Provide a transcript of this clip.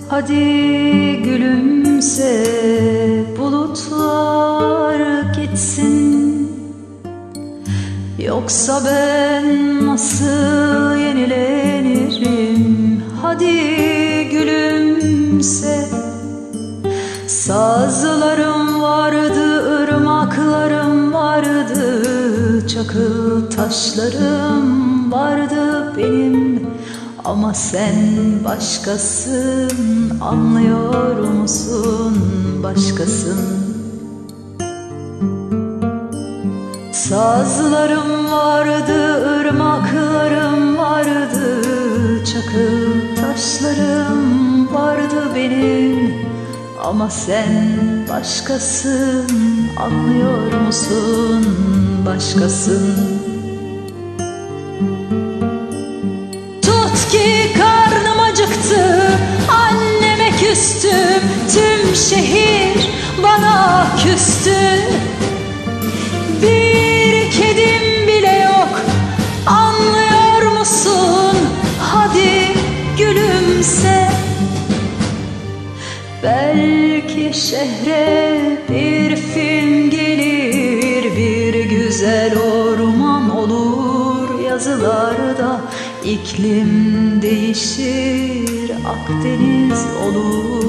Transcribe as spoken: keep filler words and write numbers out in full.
Hadi gülümse, bulutlar gitsin. Yoksa ben nasıl yenilenirim? Hadi gülümse. Sazlarım vardı, ırmaklarım vardı, çakıl taşlarım vardı benim. Ama sen başkasın, anlıyor musun? Başkasın. Sazlarım vardı, ırmaklarım vardı, çakıl taşlarım vardı benim. Ama sen başkasın, anlıyor musun? Başkasın. Tut ki karnım acıktı, anneme küstüm, tüm şehir bana küstü. Bir kedim bile yok, anlıyor musun? Hadi gülümse. Belki şehre bir film gelir, bir güzel orman olur yazılarda. İklim değişir, Akdeniz olur.